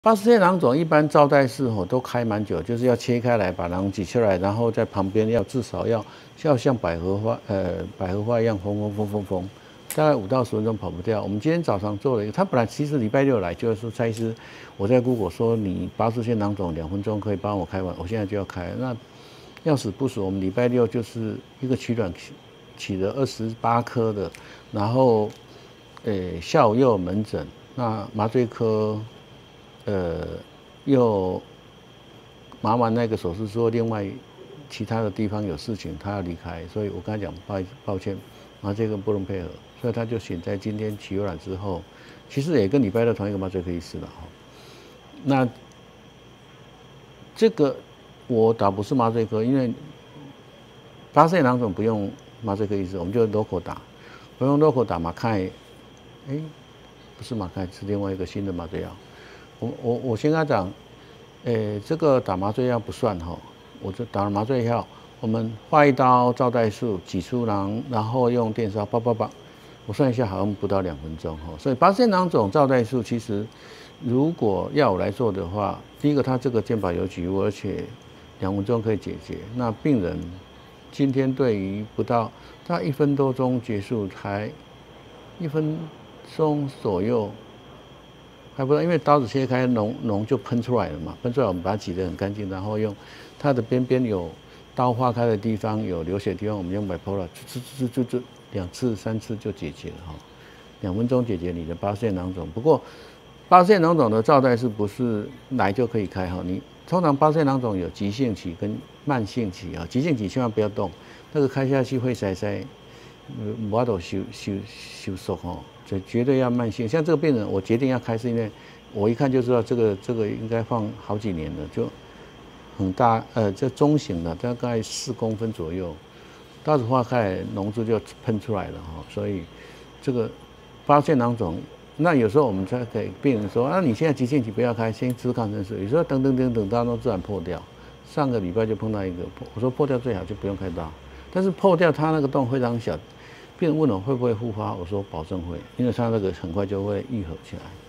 巴氏腺囊肿一般照带式都开蛮久，就是要切开来把囊挤出来，然后在旁边至少要像百合花一样缝，大概5到10分钟跑不掉。我们今天早上做了一个，他本来其实礼拜六来就是说蔡医师，我在 Google 说你巴氏腺囊肿2分钟可以帮我开完，我现在就要开。那要死不死，我们礼拜六就是一个取卵起了28颗的，然后下午又有门诊，那麻醉科。又麻完那个手术之后，另外其他的地方有事情，他要离开，所以我跟他讲抱歉，麻醉科不能配合，所以他就选在今天取卵之后，其实也跟礼拜六同一个麻醉科医师了哈。那这个我打不是麻醉科，因为巴氏腺囊肿不用麻醉科医师，我们就 local 打，我用 local 打马开，不是马开，是另外一个新的麻醉药。我先跟他讲，这个打麻醉药不算哈，我就打了麻醉药，我们划一刀照带术挤出囊，然后用电烧叭，我算一下好像不到2分钟哈，所以巴氏腺囊肿照带术其实如果要我来做的话，第一个它这个健保有给付，而且2分钟可以解决，那病人今天对于不到他1分多钟结束，才1分钟左右。还不知道，因为刀子切开，脓就喷出来了嘛，喷出来我们把它挤得很干净，然后用它的边边有刀划开的地方有流血的地方，我们用 bipolar 就2次3次就解决了哈，2分钟解决你的巴氏腺囊肿。不过巴氏腺囊肿的照带是不是来就可以开哈？你通常巴氏腺囊肿有急性期跟慢性期啊，急性期千万不要动，那个开下去会塞，无法度收缩哈。绝对要慢性，像这个病人，我决定要开，是因为我一看就知道这个应该放好几年了，就很大，这中型的，大概4公分左右，刀子划开，脓汁就喷出来了哈，所以这个巴氏腺囊肿，那有时候我们才给病人说，你现在急性期不要开，先吃抗生素，有时候等刀都自然破掉。上个礼拜就碰到一个，我说破掉最好就不用开刀，但是破掉它那个洞非常小。病人问我会不会复发，我说保证会，因为它那个很快就会愈合起来。